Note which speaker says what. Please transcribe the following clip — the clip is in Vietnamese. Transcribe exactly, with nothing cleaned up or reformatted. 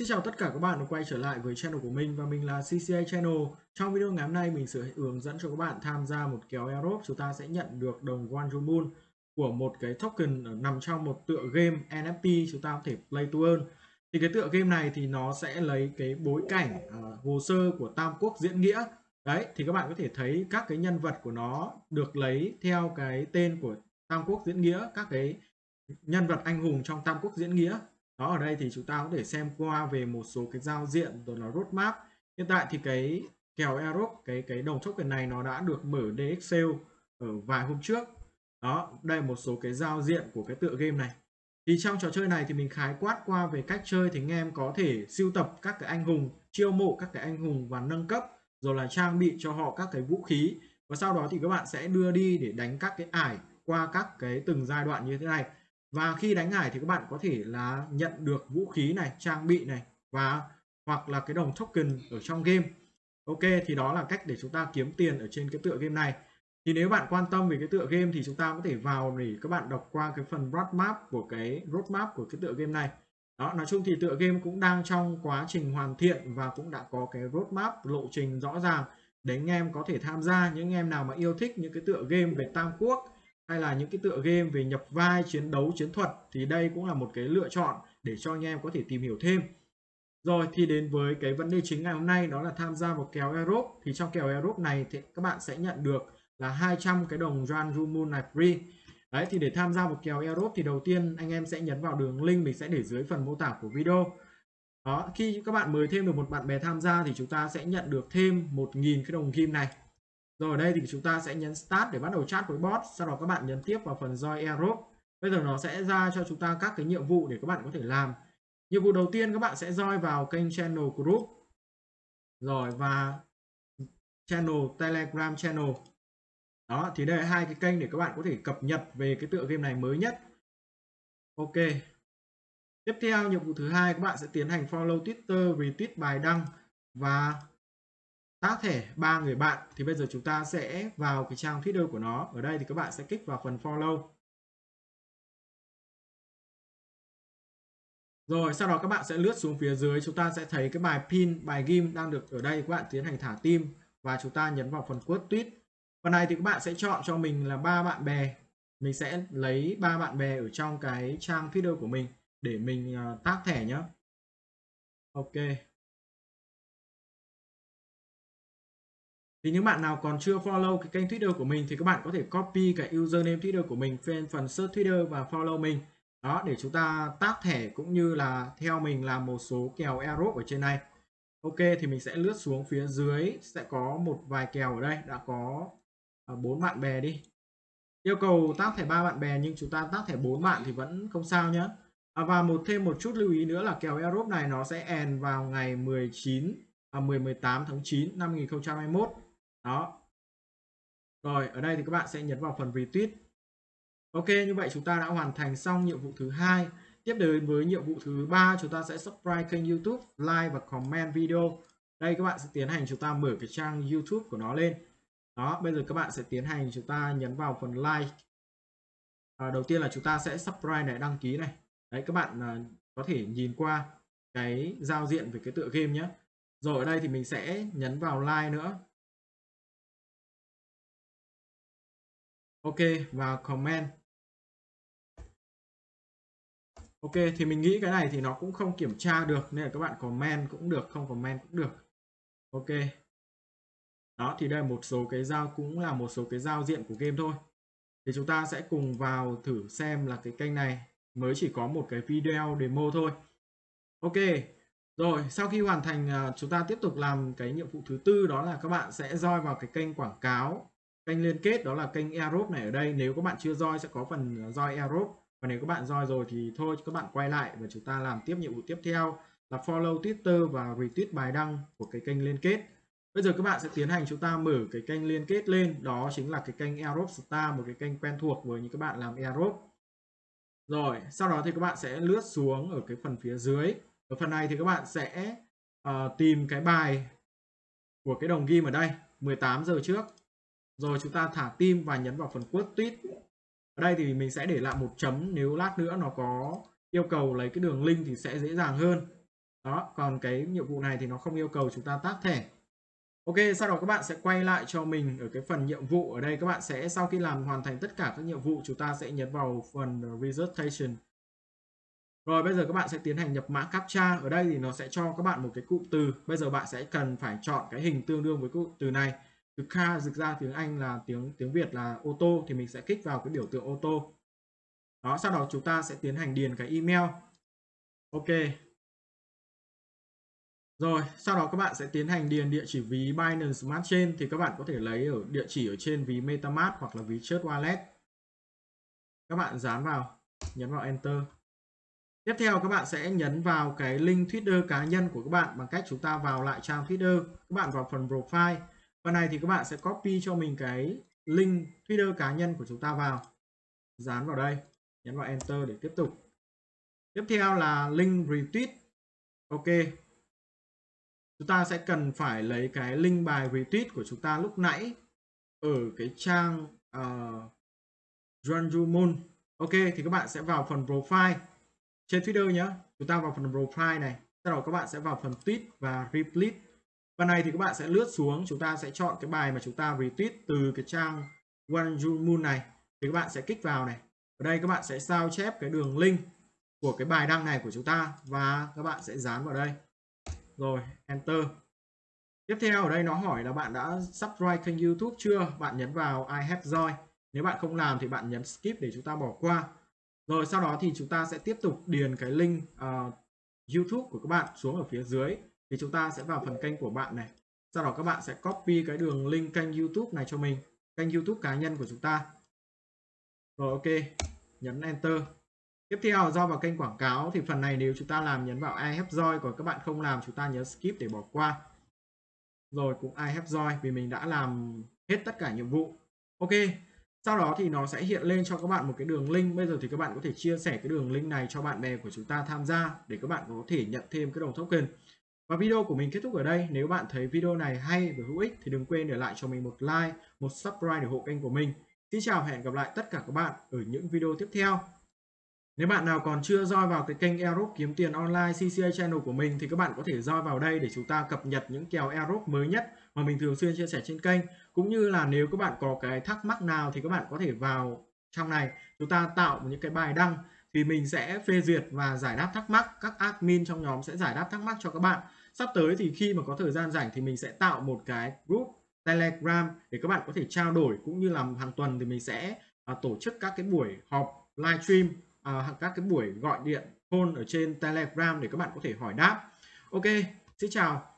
Speaker 1: Xin chào tất cả các bạn đã quay trở lại với channel của mình và mình là xê xê a Channel. Trong video ngày hôm nay mình sẽ hướng dẫn cho các bạn tham gia một kèo airdrop, chúng ta sẽ nhận được đồng Wonderful Moon của một cái token nằm trong một tựa game en ép tê, chúng ta có thể play to earn. Thì cái tựa game này thì nó sẽ lấy cái bối cảnh uh, hồ sơ của Tam Quốc diễn nghĩa. Đấy, thì các bạn có thể thấy các cái nhân vật của nó được lấy theo cái tên của Tam Quốc diễn nghĩa, các cái nhân vật anh hùng trong Tam Quốc diễn nghĩa. Đó, ở đây thì chúng ta có thể xem qua về một số cái giao diện rồi là roadmap. Hiện tại thì cái kèo airdrop, cái cái đồng token này nó đã được mở đê ích sale ở vài hôm trước. Đó, đây là một số cái giao diện của cái tựa game này. Thì trong trò chơi này thì mình khái quát qua về cách chơi, thì anh em có thể sưu tập các cái anh hùng, chiêu mộ các cái anh hùng và nâng cấp, rồi là trang bị cho họ các cái vũ khí, và sau đó thì các bạn sẽ đưa đi để đánh các cái ải qua các cái từng giai đoạn như thế này. Và khi đánh ải thì các bạn có thể là nhận được vũ khí này, trang bị này, và hoặc là cái đồng token ở trong game. Ok, thì đó là cách để chúng ta kiếm tiền ở trên cái tựa game này. Thì nếu bạn quan tâm về cái tựa game thì chúng ta có thể vào để các bạn đọc qua cái phần roadmap của cái roadmap của cái tựa game này. Đó, nói chung thì tựa game cũng đang trong quá trình hoàn thiện và cũng đã có cái roadmap, lộ trình rõ ràng để anh em có thể tham gia. Những anh em nào mà yêu thích những cái tựa game về Tam Quốc hay là những cái tựa game về nhập vai, chiến đấu, chiến thuật thì đây cũng là một cái lựa chọn để cho anh em có thể tìm hiểu thêm. Rồi thì đến với cái vấn đề chính ngày hôm nay, đó là tham gia vào kèo airdrop. Thì trong kèo airdrop này thì các bạn sẽ nhận được là hai trăm cái đồng Wonderful Moon này free. Đấy, thì để tham gia vào kèo airdrop thì đầu tiên anh em sẽ nhấn vào đường link mình sẽ để dưới phần mô tả của video. Đó, khi các bạn mời thêm được một bạn bè tham gia thì chúng ta sẽ nhận được thêm một nghìn cái đồng kim này. Rồi ở đây thì chúng ta sẽ nhấn start để bắt đầu chat với bot, sau đó các bạn nhấn tiếp vào phần join airdrop. Bây giờ nó sẽ ra cho chúng ta các cái nhiệm vụ để các bạn có thể làm. Nhiệm vụ đầu tiên các bạn sẽ join vào kênh channel group, rồi và channel Telegram channel. Đó, thì đây là hai cái kênh để các bạn có thể cập nhật về cái tựa game này mới nhất. Ok. Tiếp theo, nhiệm vụ thứ hai các bạn sẽ tiến hành follow Twitter, retweet bài đăng và tác thẻ ba người bạn. Thì bây giờ chúng ta sẽ vào cái trang Twitter của nó. Ở đây thì các bạn sẽ kích vào phần follow. Rồi sau đó các bạn sẽ lướt xuống phía dưới, chúng ta sẽ thấy cái bài pin, bài ghim đang được ở đây, các bạn tiến hành thả tim và chúng ta nhấn vào phần quote tweet. Phần này thì các bạn sẽ chọn cho mình là ba bạn bè. Mình sẽ lấy ba bạn bè ở trong cái trang Twitter của mình để mình uh, tác thẻ nhé. Ok. Thì những bạn nào còn chưa follow cái kênh Twitter của mình thì các bạn có thể copy cái username Twitter của mình trên phần search Twitter và follow mình. Đó, để chúng ta tác thẻ cũng như là theo mình làm một số kèo airdrop ở trên này. Ok, thì mình sẽ lướt xuống phía dưới, sẽ có một vài kèo ở đây, đã có bốn bạn bè đi. Yêu cầu tác thẻ ba bạn bè nhưng chúng ta tác thẻ bốn bạn thì vẫn không sao nhé. À, và một thêm một chút lưu ý nữa là kèo airdrop này nó sẽ end vào ngày mười chín à, mười mười tám tháng chín năm hai nghìn không trăm hai mươi mốt. Đó. Rồi, ở đây thì các bạn sẽ nhấn vào phần retweet. Ok, như vậy chúng ta đã hoàn thành xong nhiệm vụ thứ hai. Tiếp đến với nhiệm vụ thứ ba, chúng ta sẽ subscribe kênh YouTube, like và comment video. Đây các bạn sẽ tiến hành chúng ta mở cái trang YouTube của nó lên. Đó, bây giờ các bạn sẽ tiến hành chúng ta nhấn vào phần like. À, đầu tiên là chúng ta sẽ subscribe này, đăng ký này. Đấy, các bạn à, có thể nhìn qua cái giao diện về cái tựa game nhé. Rồi ở đây thì mình sẽ nhấn vào like nữa. Ok, và comment. Ok, thì mình nghĩ cái này thì nó cũng không kiểm tra được nên là các bạn comment cũng được, không comment cũng được. Ok. Đó, thì đây là một số cái giao cũng là một số cái giao diện của game thôi. Thì chúng ta sẽ cùng vào thử xem là cái kênh này mới chỉ có một cái video demo thôi. Ok. Rồi, sau khi hoàn thành chúng ta tiếp tục làm cái nhiệm vụ thứ tư, đó là các bạn sẽ join vào cái kênh quảng cáo, kênh liên kết, đó là kênh airdrop này. Ở đây nếu các bạn chưa join sẽ có phần join airdrop. Và nếu các bạn join rồi thì thôi các bạn quay lại và chúng ta làm tiếp nhiệm vụ tiếp theo là follow Twitter và retweet bài đăng của cái kênh liên kết. Bây giờ các bạn sẽ tiến hành chúng ta mở cái kênh liên kết lên, đó chính là cái kênh Airdrop Star, một cái kênh quen thuộc với những các bạn làm airdrop. Rồi, sau đó thì các bạn sẽ lướt xuống ở cái phần phía dưới. Ở phần này thì các bạn sẽ uh, tìm cái bài của cái đồng ghim ở đây mười tám giờ trước. Rồi chúng ta thả tim và nhấn vào phần quote tweet. Ở đây thì mình sẽ để lại một chấm, nếu lát nữa nó có yêu cầu lấy cái đường link thì sẽ dễ dàng hơn. Đó, còn cái nhiệm vụ này thì nó không yêu cầu chúng ta tác thẻ. Ok, sau đó các bạn sẽ quay lại cho mình ở cái phần nhiệm vụ. Ở đây các bạn sẽ sau khi làm hoàn thành tất cả các nhiệm vụ, chúng ta sẽ nhấn vào phần registration. Rồi bây giờ các bạn sẽ tiến hành nhập mã captcha. Ở đây thì nó sẽ cho các bạn một cái cụm từ. Bây giờ bạn sẽ cần phải chọn cái hình tương đương với cụm từ này. Từ car dịch ra tiếng Anh là tiếng tiếng Việt là ô tô, thì mình sẽ kích vào cái biểu tượng ô tô. Đó, sau đó chúng ta sẽ tiến hành điền cái email. Ok. Rồi, sau đó các bạn sẽ tiến hành điền địa chỉ ví Binance Smart Chain, thì các bạn có thể lấy ở địa chỉ ở trên ví MetaMask hoặc là ví Trust Wallet. Các bạn dán vào, nhấn vào Enter. Tiếp theo các bạn sẽ nhấn vào cái link Twitter cá nhân của các bạn bằng cách chúng ta vào lại trang Twitter. Các bạn vào phần profile. Phần này thì các bạn sẽ copy cho mình cái link Twitter cá nhân của chúng ta vào. Dán vào đây, nhấn vào Enter để tiếp tục. Tiếp theo là link retweet. Ok. Chúng ta sẽ cần phải lấy cái link bài retweet của chúng ta lúc nãy ở cái trang uh, Ranju Moon. Ok, thì các bạn sẽ vào phần profile trên Twitter nhé. Chúng ta vào phần profile này, sau đó các bạn sẽ vào phần tweet và retweet. Phần này thì các bạn sẽ lướt xuống, chúng ta sẽ chọn cái bài mà chúng ta retweet từ cái trang Ranju Moon này, thì các bạn sẽ kích vào này. Ở đây các bạn sẽ sao chép cái đường link của cái bài đăng này của chúng ta và các bạn sẽ dán vào đây. Rồi, Enter. Tiếp theo ở đây nó hỏi là bạn đã subscribe kênh YouTube chưa? Bạn nhấn vào I have joined. Nếu bạn không làm thì bạn nhấn skip để chúng ta bỏ qua. Rồi sau đó thì chúng ta sẽ tiếp tục điền cái link uh, YouTube của các bạn xuống ở phía dưới. Thì chúng ta sẽ vào phần kênh của bạn này. Sau đó các bạn sẽ copy cái đường link kênh YouTube này cho mình. Kênh YouTube cá nhân của chúng ta. Rồi ok. Nhấn Enter. Tiếp theo do vào kênh quảng cáo thì phần này nếu chúng ta làm nhấn vào I have joined. Còn các bạn không làm chúng ta nhấn skip để bỏ qua. Rồi cũng I have joined vì mình đã làm hết tất cả nhiệm vụ. Ok. Sau đó thì nó sẽ hiện lên cho các bạn một cái đường link. Bây giờ thì các bạn có thể chia sẻ cái đường link này cho bạn bè của chúng ta tham gia để các bạn có thể nhận thêm cái đồng token. Và video của mình kết thúc ở đây. Nếu bạn thấy video này hay và hữu ích thì đừng quên để lại cho mình một like, một subscribe để hộ kênh của mình. Xin chào và hẹn gặp lại tất cả các bạn ở những video tiếp theo. Nếu bạn nào còn chưa join vào cái kênh Aerobe kiếm tiền online xê xê a channel của mình thì các bạn có thể join vào đây để chúng ta cập nhật những kèo Aerobe mới nhất mà mình thường xuyên chia sẻ trên kênh. Cũng như là nếu các bạn có cái thắc mắc nào thì các bạn có thể vào trong này chúng ta tạo những cái bài đăng thì mình sẽ phê duyệt và giải đáp thắc mắc. Các admin trong nhóm sẽ giải đáp thắc mắc cho các bạn. Sắp tới thì khi mà có thời gian rảnh thì mình sẽ tạo một cái group Telegram để các bạn có thể trao đổi, cũng như là hàng tuần thì mình sẽ uh, tổ chức các cái buổi họp livestream, uh, các cái buổi gọi điện phone ở trên Telegram để các bạn có thể hỏi đáp. Ok, xin chào.